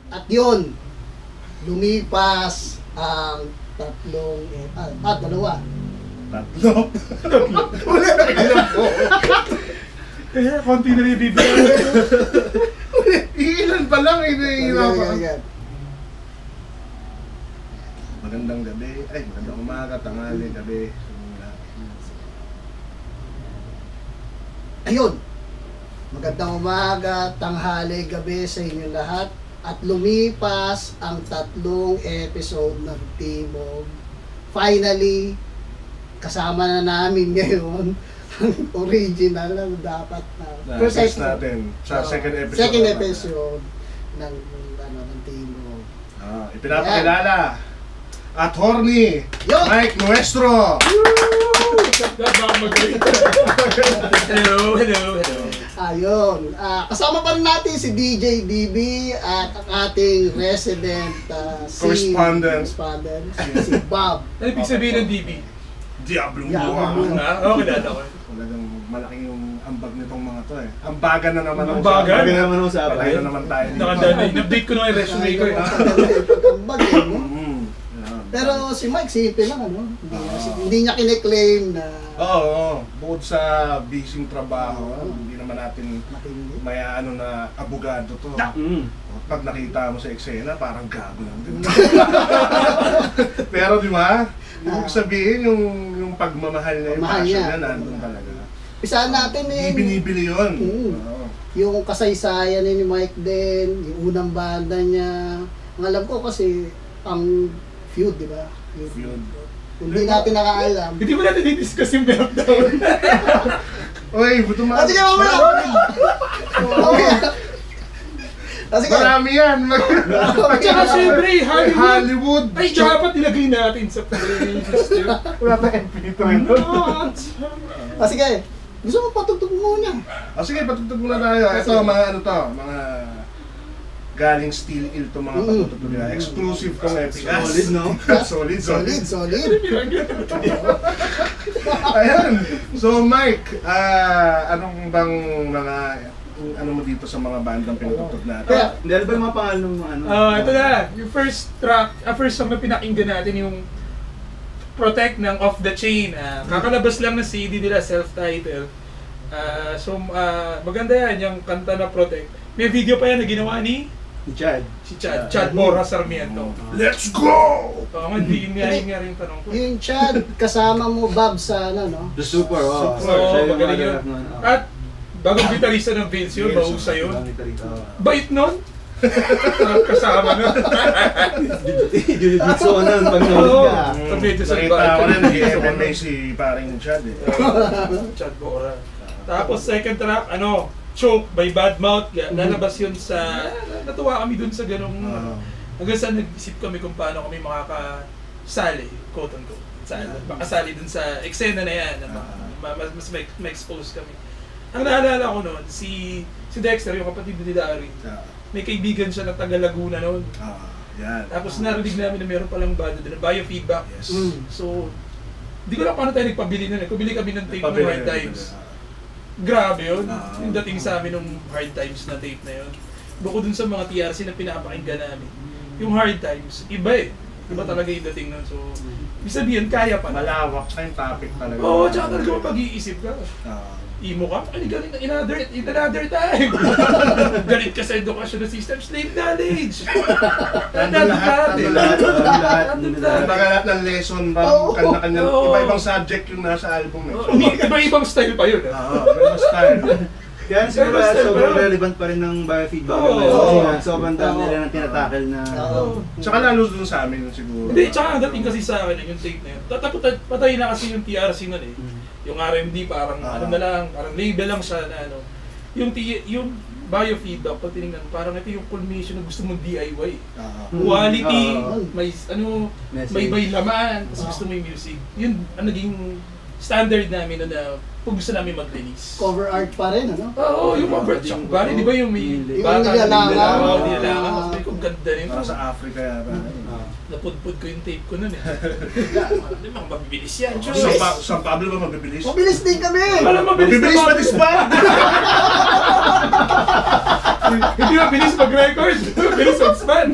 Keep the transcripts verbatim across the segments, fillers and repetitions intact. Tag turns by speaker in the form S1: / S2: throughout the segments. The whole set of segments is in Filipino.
S1: At yun, lumipas ang tatlong, eh, ah, ah, dalawa.
S2: Tatlo? Tatlo? Wala na ilan po.
S3: Kaya, konti na yung bibigyan.
S2: Ilan pa lang, hinahirapan.
S1: Ayan.
S2: Magandang gabi, ay magandang umaga, tanghali, gabi.
S1: Ayun, magandang umaga, tanghali, gabi sa inyo lahat. At lumipas ang tatlong episode ng Timog. Finally, kasama na namin ngayon ang original na dapat na
S2: First natin sa second episode.
S1: Second episode ng, ano, ng Timog.
S2: Ah, ipinapakilala. At horny, Mike Nuestro!
S3: Hello, hello, hello.
S1: Ayun, uh, kasama pa rin natin si D J D B at ang ating resident uh, si
S2: correspondent,
S1: correspondent si Bob.
S3: Ano ibig sabihin ng D B?
S2: Diablo mo!
S1: Diablo.
S3: Ah, okay na ako.
S2: Talagang malaki yung ambag nitong mga to eh. Ambagan na naman.
S3: Ambagan?
S2: Ambagan na naman ang usapan. Palay na naman tayo dito.
S3: Nakandaan, in-update ko na yung resume ko eh.
S1: Ambag eh, no?
S2: Mm.
S1: Pero si Mike, simple lang, ano? Hindi, oh. hindi niya kine-claim na...
S2: Oo, oh, oh. Bukod sa busy trabaho, oh. hindi naman natin
S1: matindi.
S2: may ano na abogado to.
S3: Mm.
S2: Pag nakita mo sa eksena, parang gago lang din. Pero di ba? Yung sabihin, yung, yung pagmamahal na yung
S1: Mahal
S2: passion
S1: niya.
S2: na nandun talaga.
S1: Isahan natin eh.
S2: Binibili yun.
S1: Mm.
S2: Oo.
S1: Yung kasaysayan ni Mike din, yung unang banda niya. Ang alam ko kasi, ang feud, di ba? Feud.
S2: Feud.
S1: Hindi natin nakaalam.
S3: Hindi mo natin i-discuss yung meltdown.
S2: Uy, buto
S1: Ah, sige, mamaya! Mamaya! Ah, sige.
S2: Marami yan!
S3: At saka syempre, Hollywood.
S2: Hollywood!
S3: Ay, dapat ilagay natin sa playlist.
S2: Wala tayong pinito rin.
S1: Ah, sige. Gusto mo patugtog muna.
S2: O sige, patugtog muna tayo. Ito, mga ano to, mga galing Steel Ill to mga
S1: Mm.
S2: patutog nila. Exclusive tong episode.
S4: Solid, no?
S2: solid, solid.
S1: Solid, solid.
S2: Ayan. So Mike, ah anong bang mga ano mo dito sa mga bandang pinatutog natin?
S1: Kaya,
S4: Hindi, ano ba yung mga pangalan ng ano?
S3: Ah, ito na. Yung first track, ah, first song na pinakinggan natin yung Protect ng Off the Chain. Ah, kakalabas lang ng C D nila, self-titled. Ah, so, ah, maganda yan, yung kanta na Protect. May video pa yan na ginawa ni
S4: Si Chad.
S3: si Chad, Chad Bora Sarmiento.
S2: Let's go!
S3: Oo nga, hindi nga yun nga rin tanong ko.
S1: yung Chad, kasama mo Bob sa ano, no?
S4: The Stupor, oh.
S3: So,
S4: Siya yung
S3: magaling
S4: mother
S3: yun.
S4: of nun, oh.
S3: At bagong gitarista ng Vince yun,
S2: Vince,
S3: bahusa yun.
S4: Ang gitarista, oh.
S3: Bait nun? Kasama nun.
S4: Jiu-jitsu ko nun, pag nahuli ka.
S3: Mm. Medyo sa
S2: Nakita
S3: bike.
S2: ko rin, nag-M M A si paring Chad eh.
S3: Chad Bora. Tapos second track, ano, Choke by Badmouth. Lalabas yun sa... Natuwa kami dun sa ganong...
S2: Ah.
S3: Hanggang saan nag-isip kami kung paano kami makakasali, quote unquote. Sali, makasali dun sa eksena na yan. Na ma- mas mas ma- ma-expose kami. Ang naalala ko noon, si si Dexter, yung kapatid ni Dari, may kaibigan siya na taga Laguna noon.
S2: Ah, yan.
S3: Tapos narinig namin na meron palang banda doon, biofeedback.
S2: Yes.
S1: Mm.
S3: So, di ko lang paano tayo nagpabili nun eh. Kumili kami ng tape ng
S2: Pabili,
S3: Hard
S2: pabili.
S3: Times. Grabe yun.
S2: Ah.
S3: Yung dating sa amin ng Hard Times na tape na yun. Bukod dun sa mga T R C na pinapakinggan namin. Yung Hard Times, iba eh. Iba talaga yung dating nun. So, ibig sabihin, kaya pa na.
S2: Malawak na yung topic talaga.
S3: Oo, oh, tsaka talaga mapag-iisip ka.
S2: Ah.
S3: Imo ka, ay galing in another, in another time. Galit ka sa educational system, slave knowledge.
S2: Nandun lahat,
S3: eh.
S2: nandun lahat,
S4: nandun lahat,
S3: Nandun
S4: nandun
S3: lahat.
S2: Baka lahat ng lesson,
S1: Oo.
S2: parang kanya-kanya,
S3: Oo.
S2: iba-ibang subject yung nasa album eh.
S3: Oh, iba-ibang style pa yun. eh.
S2: Oo, may style.
S4: Kaya siguro
S3: Pero still,
S4: sobrang
S3: pero-
S4: relevant pa rin ng biofeedback.
S3: Oo.
S4: Kasi nga,
S1: Oo.
S4: sobrang dami
S1: Oo.
S4: nila ng tinatakil na...
S1: Oo.
S2: Tsaka lalo dun sa amin siguro.
S3: Hindi, tsaka ang dating kasi sa akin yung tape na yun. Tatapos patay na kasi yung T R C nun eh.
S4: Mm.
S3: Yung R M D parang
S2: Ah.
S3: ano na lang, parang label lang siya na ano. Yung T- yung biofeedback, pag tinignan, parang ito yung culmination na gusto mong D I Y.
S2: Ah.
S3: Quality,
S4: Oo.
S3: may ano,
S4: Message.
S3: may may laman, tapos
S1: Oo.
S3: gusto mo yung music. Yun ang naging standard namin na, na pag gusto namin mag-release.
S1: Cover art pa rin, ano?
S3: Oo, yung mga bird
S4: Yung-
S3: shock bali, di ba yung may
S4: Yung
S3: bata,
S1: nilalangan.
S3: Oo,
S1: Ah.
S3: nilalangan. Tapos may kung ganda rin.
S2: Para sa Africa yata.
S4: Ah.
S3: Napudpud ko yung tape ko nun eh. Hindi mga mabibilis yan,
S2: Sa
S3: Diyos.
S2: pa San Pablo ba mabibilis?
S1: Mabilis din kami!
S3: Wala mabilis
S2: Mabibilis
S3: na
S2: pa
S3: mag-
S2: disband!
S3: Hindi mabilis mag-record. Mabilis mag-span.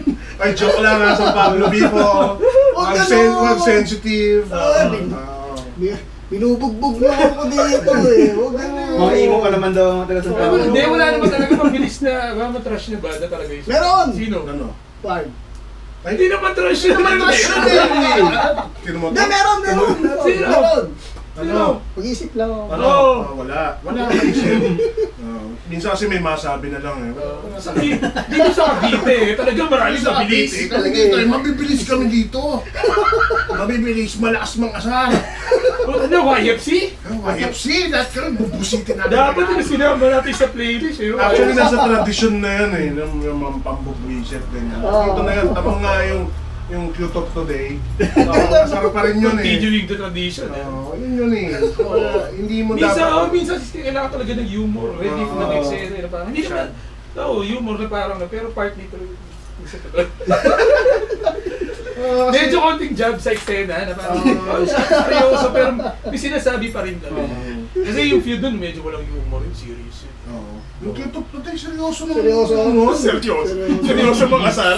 S2: Ay, joke lang ha, sa Pablo Bipo. Wag sen wag sensitive.
S1: Ah, bin- Binubugbog na ako dito eh. Huwag ganun.
S4: Mga imo ka naman daw ang taga San
S3: Oh,
S4: Pablo.
S3: hindi, wala naman talaga mabilis na, wala naman trash na banda talaga yun.
S1: Meron!
S3: Sino?
S2: Ano?
S1: Bard.
S2: Ay,
S3: Hindi naman trash na
S2: naman
S3: banda.
S2: trash na eh. Tino mo
S1: Hindi,
S2: to?
S1: meron, meron, meron.
S3: Sino?
S1: Meron.
S2: Ano?
S1: Mag-isip lang ako.
S2: Ano?
S3: Oo.
S2: Ah, wala. Wala akong isip. Ah, minsan kasi may masabi na lang eh.
S3: Sa dito sa Cavite, eh, talagang maraming mabilis.
S2: Eh, talaga ito eh, mabibilis kami dito. Mabibilis, malakas mga asar.
S3: Ano, Y F C?
S2: Y F C, lahat ka rin, bubusitin natin.
S3: Dapat yung sinama natin sa playlist eh.
S2: Actually, nasa tradisyon na yan eh, ng yung mga pambubwisit ganyan.
S1: Oo.
S2: Ito na yan, tamang nga yung yung Q-Talk today. Oo, masarap pa rin yun eh.
S3: Continuing the tradition eh.
S2: Oo, yun yun eh. Wala, hindi mo
S3: Minsan, oh,
S2: dapat...
S3: minsan kailangan talaga ng humor. Ready
S2: Oo.
S3: for the next series. na parang, Hindi naman, oo, humor na parang, pero part nito. Minsan talaga.
S2: Ah, kasi-
S3: Medyo konting jab sa eksena na parang,
S2: Oo.
S3: oh, seryoso, pero may sinasabi pa rin kami.
S2: Oo.
S3: Kasi yung feud dun, medyo walang humor, yung serious yun.
S2: Oo. Yung Q-Talk today, seryoso naman.
S1: Seryoso.
S2: Ano?
S3: Seryoso? Seryoso mga asar?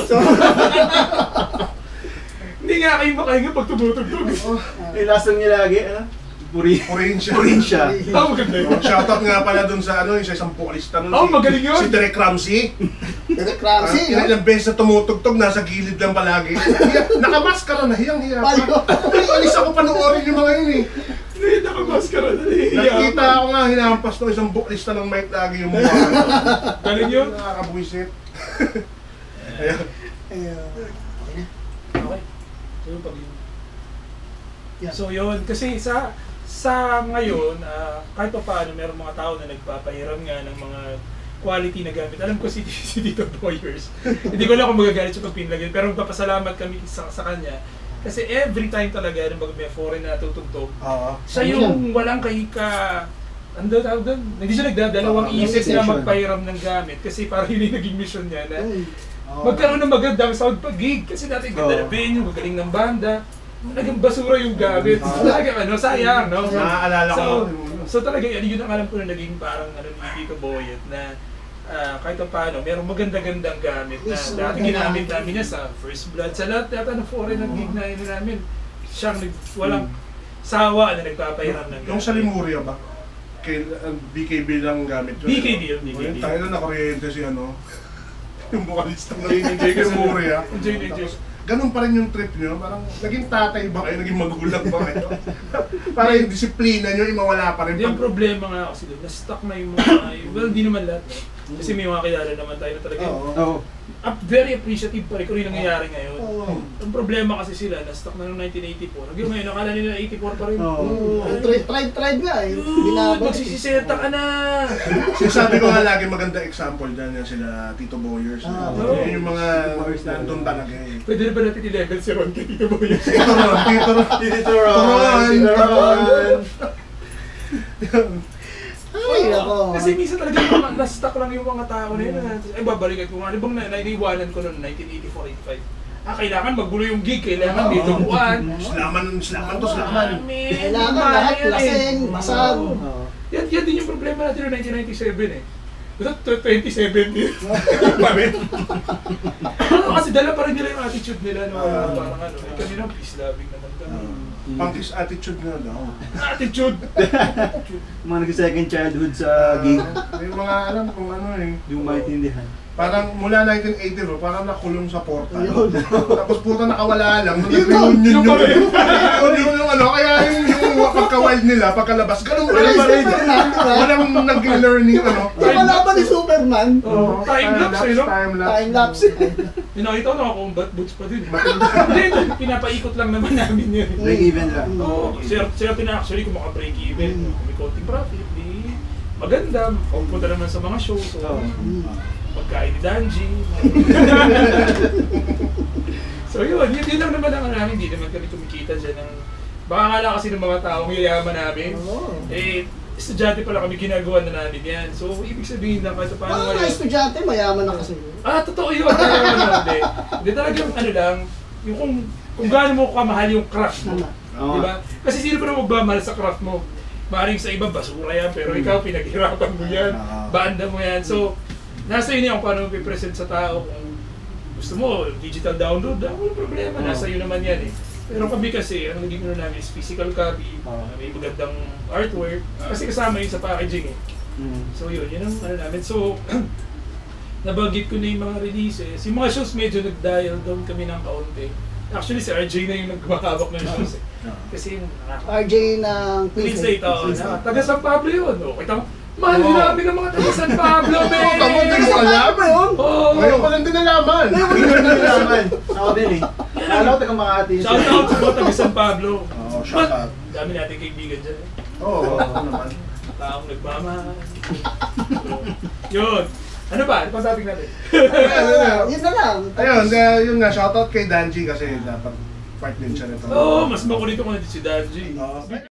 S3: Hindi nga kayo makahinga pag tumutugtog.
S4: Eh, lasang niya lagi, ano? Puri.
S2: Provincia.
S4: Provincia.
S3: Ah, maganda yun.
S2: Oh, shoutout nga pala dun sa ano, yung sa isang vocalista nun.
S3: Oh,
S2: si-
S3: magaling yun.
S2: Si Derek Ramsey.
S1: Derek
S2: Ah,
S1: Ramsey,
S2: ilang
S1: no?
S2: ilang beses na tumutugtog, nasa gilid lang palagi. Hiya- Nakamaskara na, hiyang-hiya pa.
S1: Payo.
S2: Ay, alis ako panoorin yung mga yun eh.
S3: Hindi, nakamaskara na
S2: Nakita ako nga, hinampas ng isang vocalista ng mic lagi yung mukha.
S3: Galing yun.
S2: Nakakabwisit. Ayan.
S1: Ayun.
S3: Okay. So yun pag yun.
S1: Yeah.
S3: So yun, kasi sa sa ngayon, ah, kahit pa paano, meron mga tao na nagpapahiram nga ng mga quality na gamit. Alam ko si, si Tito Boyers. Hindi ko lang kung magagalit siya pag pinlagyan, pero magpapasalamat kami sa, sa kanya. Kasi every time talaga, nung may foreign na tutugtog,
S2: Oo.
S3: siya yung walang kahika, ano tawag doon? Hindi siya nagdadalawang
S1: Oo,
S3: isip na
S4: session.
S3: magpahiram ng gamit. Kasi parang yun yung naging mission niya na
S1: Ayun.
S3: magkaroon ng magandang sound pag gig. Kasi dati ganda
S4: Oo.
S3: ng venue, magaling ng banda. Naging basura yung gamit.
S2: Oo.
S3: Talaga ano, sayang, no?
S2: Naaalala ko.
S3: So, so talaga yun, yun ang alam ko na naging parang ano ni Tito Boyet na ah, kahit pa paano, merong maganda-gandang gamit na
S1: Yes,
S3: dati
S1: maganda.
S3: ginamit namin niya sa First Blood. Sa lahat yata ng foreign ng gig na yun namin, siyang nag, walang sawa na nagpapahiram ng
S2: Yung sa Limuria ba? Kay, uh, B K B lang gamit yun.
S3: B K B yun, B K B.
S2: Yung tayo na nakaryente si ano. Yung vocalista ng
S3: Enjoy ko sa-
S2: Limuria.
S3: Enjoy na enjoy.
S2: Ganun pa rin yung trip nyo. Parang naging tatay ba kayo? Naging magulang ba kayo? Para yung disiplina nyo, yung mawala pa rin.
S3: Hindi, ang problema nga kasi doon, na-stuck na yung mga, well, hindi naman lahat. No? Kasi may mga kilala naman tayo na talaga.
S2: Oo.
S4: Oo.
S3: Uh, very appreciative pa rin kung yung nangyayari ngayon.
S1: Oo.
S3: Ang problema kasi sila, na-stuck na noong nineteen eighty-four. Hanggang ngayon, nakala nila eighty-four pa rin.
S4: Oo.
S1: Oo. Tried, tried, tried nga eh.
S3: Dude,
S1: Binabalik.
S3: magsisiseta ka na!
S2: Sinasabi ko nga lagi maganda example dyan yan sila Tito Boyers.
S1: Ah,
S2: Yun
S3: oo.
S2: yung mga nandun talaga eh.
S3: Pwede na ba natin i-level si Ron kay Tito Boyers?
S2: Tito Ron, Tito Ron.
S4: Tito Ron,
S2: Ron,
S4: Tito Ron.
S1: Ay, ako.
S3: Kasi minsan talaga yung mga na-stuck lang yung mga tao na yun. Ay, babalikan ko nga. Ano bang na- naiiwanan ko noong nineteen eighty-four eighty-five? Ah, kailangan magulo yung gig. Kailangan may duguan.
S2: Slaman, slaman to slaman.
S1: Kailangan lahat lasing, basag.
S4: Oo.
S3: Yan, yan din yung problema natin noong nineteen ninety-seven eh. Ito, twenty seventeen. Pa rin. Kasi dala pa rin nila yung attitude nila. No?
S2: Ah.
S3: Parang ano, eh, kami lang peace loving naman kami.
S2: Pangkis attitude nga daw.
S3: Attitude!
S4: Mga nag-second childhood sa gig.
S2: May mga alam kung ano eh.
S4: Yung maintindihan.
S2: Parang mula nineteen eighty, bro, parang nakulong sa portal.
S1: Ayun.
S2: Tapos puta nakawala lang. Nung
S1: Yun
S2: nag-reunion
S3: yun
S2: yung,
S3: pa rin.
S2: yun yung, yung ano, kaya yung, yung pagka-wild nila, pagkalabas, ganun pa
S1: Ay,
S2: rin.
S1: Superman, di ba?
S2: Walang nag-learning, ano.
S1: Di ba laban ni Superman?
S3: Oh, time lapse eh, no?
S2: Time lapse.
S1: Time lapse.
S3: Yung nakita ko naka-combat boots pa din. eh. Hindi, ito, pinapaikot lang naman namin yun.
S4: Break even lang.
S3: Oo, sir, sir, na actually kung maka-break even,
S1: Mm.
S3: kung may konting profit, di maganda. Pupunta naman sa mga show, so
S4: Oo.
S3: pagkain ni Danji. So yun, yun, yun lang naman ang ano namin, hindi naman kami kumikita dyan ng... Baka akala kasi ng mga taong yayaman namin,
S1: Oo.
S3: eh, estudyante pala kami, ginagawa na namin yan. So, ibig sabihin lang kahit paano
S1: Mga
S3: ngayon.
S1: estudyante, mayaman na kasi.
S3: Ah, totoo yun. Pero ano, hindi. Hindi talagang ano lang, yung kung, kung gaano mo kamahal yung craft mo.
S4: Oo.
S3: Di ba? Kasi sino pa na magmamahal sa craft mo? Maring sa iba, basura yan, pero ikaw, pinaghirapan mo yan,
S2: Ah.
S3: banda mo yan. So, nasa yun yung paano mo pipresent sa tao kung gusto mo, digital download, ah, walang problema, nasa iyo naman yan eh. Pero kami kasi, ang naging ano namin is physical copy, uh, may magandang artwork, kasi kasama yun sa packaging eh.
S4: Mm.
S3: So yun, yun ang ano namin. So, nabanggit ko na yung mga releases. Yung mga shows medyo nag-dial down kami ng kaunti. Actually, si R J na yung nagwahawak ng shows eh. Kasi yung
S1: R J ng
S3: Please
S1: Please
S3: Day, oh, na, taga San Pablo yun. Oh, kita mo, mahal oh. namin ng mga taga San Pablo, men!
S2: Tamo, taga San Pablo yun?
S3: Oo!
S2: Ngayon pa lang din nalaman.
S4: Ngayon pa lang nalaman. Ako din eh. Alam ko taga Makati.
S3: Shout out sa mga taga San Pablo.
S2: Oo, shout out.
S3: Dami natin kaibigan dyan eh.
S2: Oo, oo naman.
S3: Taong nagmamahal. Yun. Ano ba? Ano pang topic natin?
S1: Yun na lang.
S2: Ayun, uh, yun nga, shoutout kay Danji kasi dapat part din siya nito.
S3: Oo, oh, mas makulit ako na si Danji.
S2: Oo.